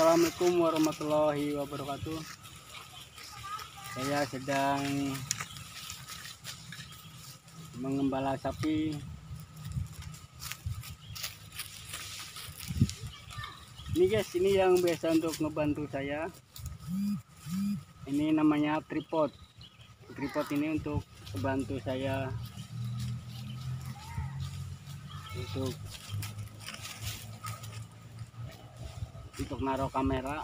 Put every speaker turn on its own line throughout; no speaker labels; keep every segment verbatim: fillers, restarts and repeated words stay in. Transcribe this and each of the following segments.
Assalamualaikum warahmatullahi wabarakatuh. Saya sedang mengembala sapi. Ini guys, ini yang biasa untuk ngebantu saya. Ini namanya tripod. Tripod ini untuk membantu saya untuk untuk naruh kamera.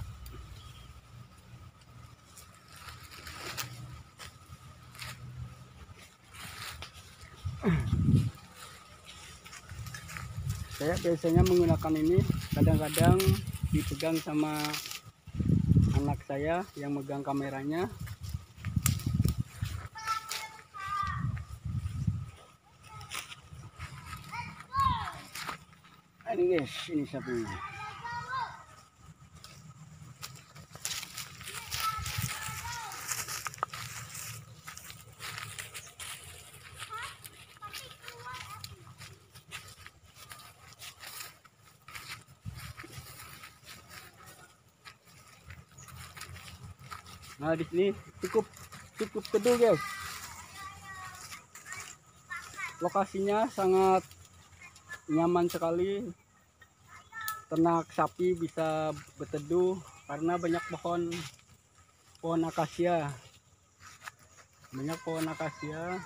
Saya biasanya menggunakan ini, kadang-kadang dipegang sama anak saya yang megang kameranya. Ini guys, ini sapinya. Nah, di sini cukup cukup teduh guys. Lokasinya sangat nyaman sekali. Ternak sapi bisa berteduh karena banyak pohon pohon akasia. Banyak pohon akasia.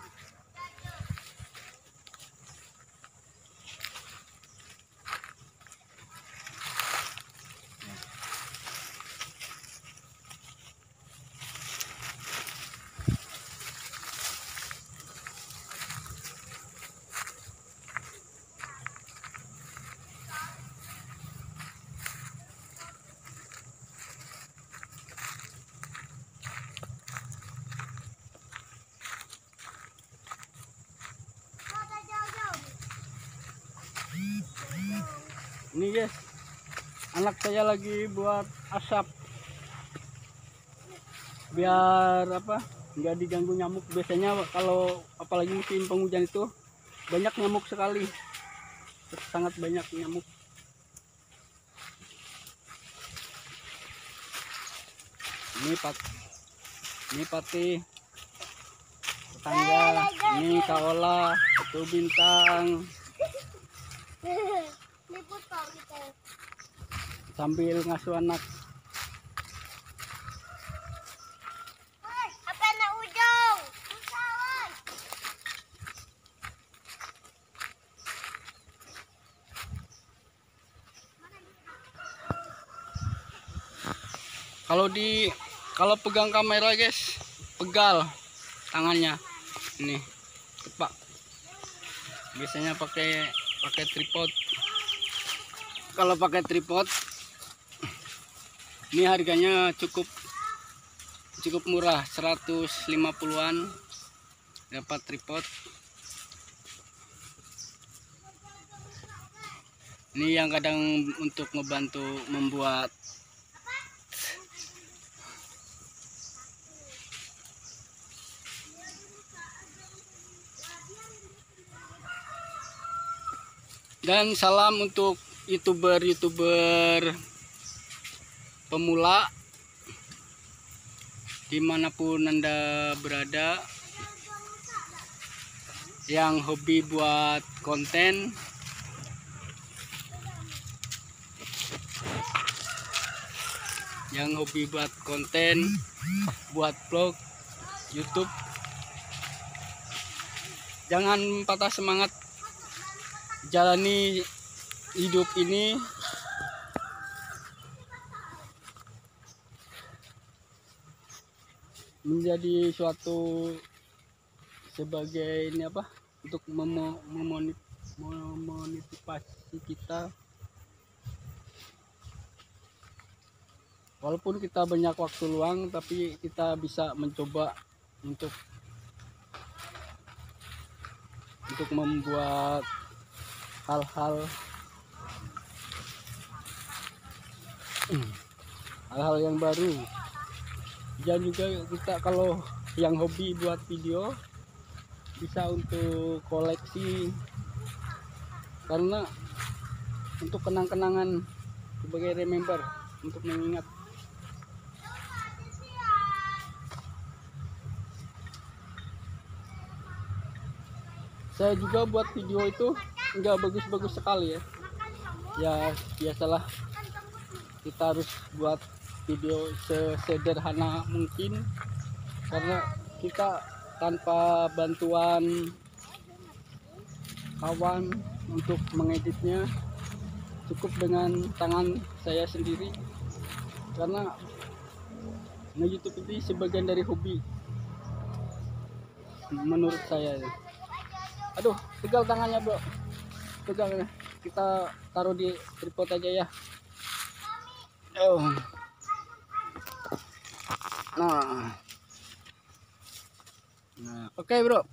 Ini guys, anak saya lagi buat asap biar apa nggak diganggu nyamuk. Biasanya kalau apalagi musim penghujan itu banyak nyamuk sekali, sangat banyak nyamuk. Ini pat ini pati tetangga, ini kaola, itu bintang. Sambil ngasuh anak.
Apa nak ujung?
Kalau di kalau pegang kamera guys, pegal tangannya. Ini, Pak. Biasanya pakai pakai tripod. Kalau pakai tripod ini harganya cukup cukup murah, seratus lima puluhan dapat tripod. Ini yang kadang untuk ngebantu membuat dan salam untuk youtuber-youtuber pemula dimanapun Anda berada yang hobi buat konten, yang hobi buat konten, buat vlog YouTube. Jangan patah semangat jalani hidup ini. Menjadi suatu sebagai ini apa untuk memotivasi kita. Walaupun kita banyak waktu luang, tapi kita bisa mencoba untuk untuk membuat hal-hal hal-hal yang baru. Dan juga kita kalau yang hobi buat video bisa untuk koleksi, karena untuk kenang-kenangan sebagai remember. untuk mengingat. Saya juga buat video itu nggak bagus-bagus sekali ya. Ya biasalah, kita harus buat video sesederhana mungkin, karena kita tanpa bantuan kawan untuk mengeditnya, cukup dengan tangan saya sendiri, karena nge-YouTube ini sebagian dari hobi menurut saya. Aduh, pegal tangannya bro, pegal. Kita taruh di tripod aja ya. Oh. Nah, nah oke okay, bro,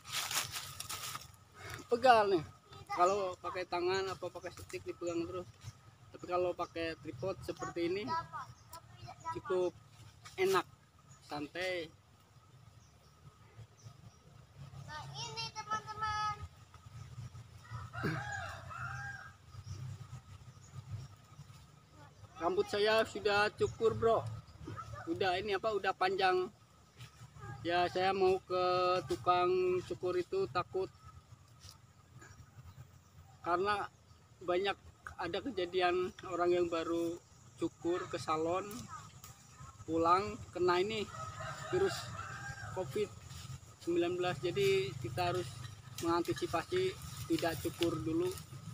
pegal nih. Kalau pakai tangan apa pakai stick dipegang terus, tapi kalau pakai tripod seperti ini cukup enak, santai.
Nah ini teman-teman,
rambut saya sudah cukur bro, udah ini apa udah panjang ya. Saya mau ke tukang cukur itu takut, karena banyak ada kejadian orang yang baru cukur ke salon pulang kena ini virus covid sembilan belas. Jadi kita harus mengantisipasi, tidak cukur dulu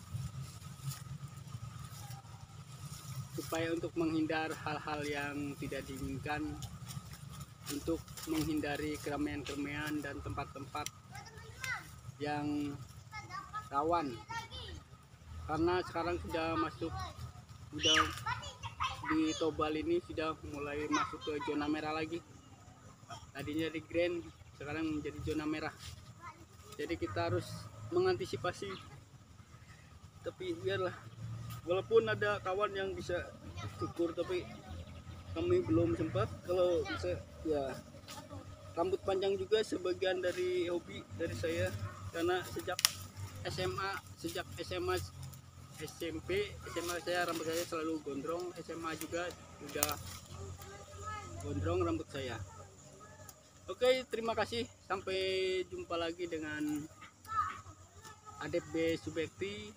supaya untuk menghindar hal-hal yang tidak diinginkan, untuk menghindari keramaian-keramaian dan tempat-tempat yang rawan. Karena sekarang sudah masuk, sudah di Tobal ini sudah mulai masuk ke zona merah lagi. Tadinya di green, sekarang menjadi zona merah. Jadi kita harus mengantisipasi. Tapi biarlah, walaupun ada kawan yang bisa cukur, tapi kami belum sempat. Kalau bisa ya, rambut panjang juga sebagian dari hobi dari saya, karena sejak S M A, sejak S M A, S M P, S M A saya rambut saya selalu gondrong. S M A juga sudah gondrong rambut saya. Oke, terima kasih. Sampai jumpa lagi dengan A D B Subekti.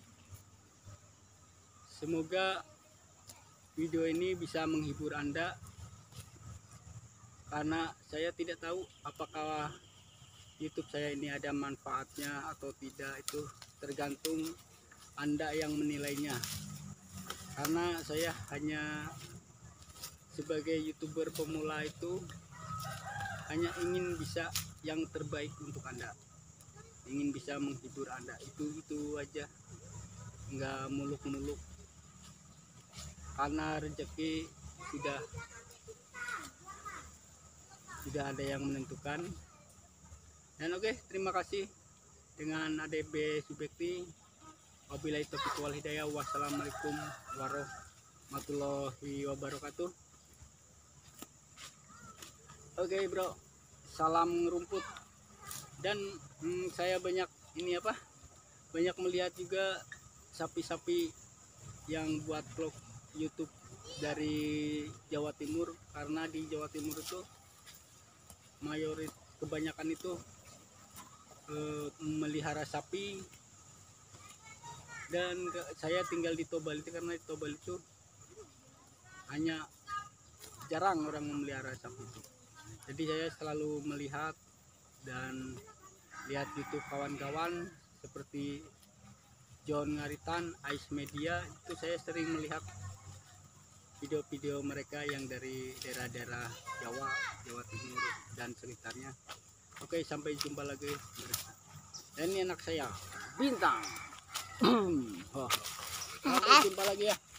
Semoga video ini bisa menghibur Anda, karena saya tidak tahu apakah YouTube saya ini ada manfaatnya atau tidak. Itu tergantung Anda yang menilainya, karena saya hanya sebagai YouTuber pemula itu hanya ingin bisa yang terbaik untuk Anda, ingin bisa menghibur Anda, itu itu aja, nggak muluk-muluk, karena rezeki sudah sudah ada yang menentukan. Dan oke, terima kasih dengan A D B Subekti. Wabillahi taufiq wal hidayah. Wassalamualaikum warahmatullahi wabarakatuh. Oke bro, salam rumput. Dan hmm, saya banyak ini apa banyak melihat juga sapi-sapi yang buat vlog YouTube dari Jawa Timur, karena di Jawa Timur itu mayoritas kebanyakan itu eh, melihara sapi. Dan ke, saya tinggal di Tobal itu, karena di Tobal itu hanya jarang orang memelihara sapi itu. Jadi saya selalu melihat dan lihat YouTube kawan-kawan seperti John Ngaritan, Ice Media, itu saya sering melihat video-video mereka yang dari daerah-daerah Jawa, Jawa Timur dan sekitarnya. Oke, sampai jumpa lagi. Dan ini anak saya, Bintang. Oh. Sampai jumpa lagi ya.